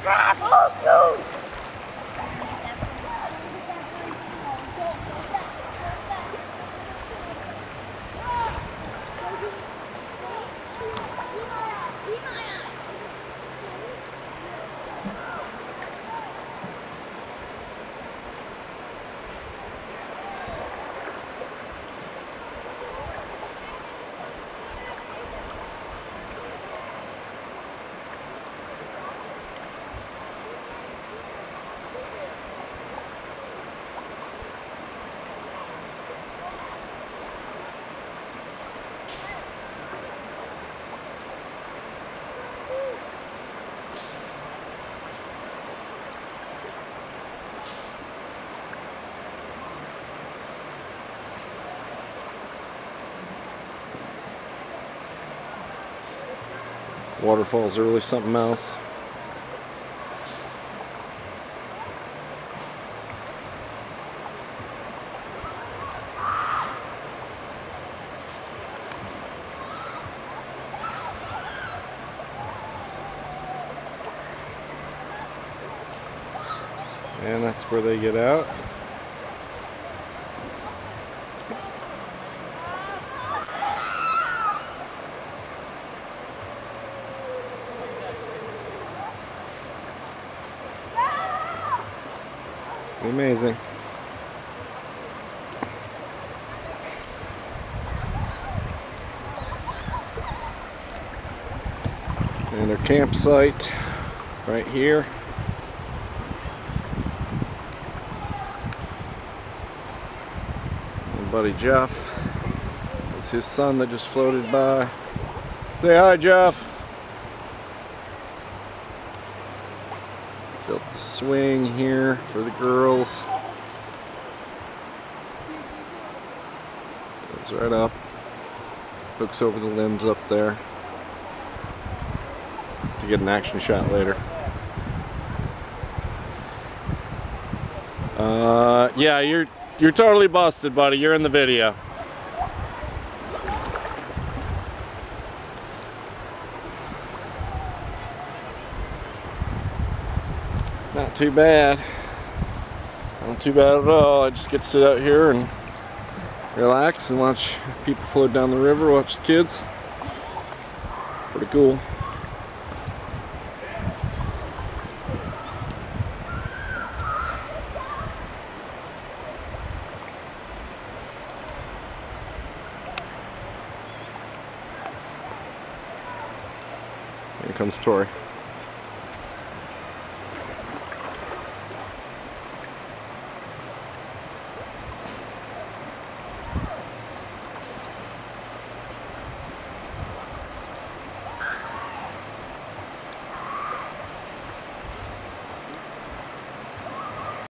Oh, dude! Waterfalls are really something else. And that's where they get out. Amazing. And our campsite right here. My buddy Jeff. It's his son that just floated by. Say hi, Jeff. Built the swing here for the girls. Goes right up. Hooks over the limbs up there to get an action shot later. Yeah, you're totally busted, buddy. You're in the video. Not too bad. Not too bad at all. I just get to sit out here and relax and watch people float down the river, watch the kids. Pretty cool. Here comes Tori.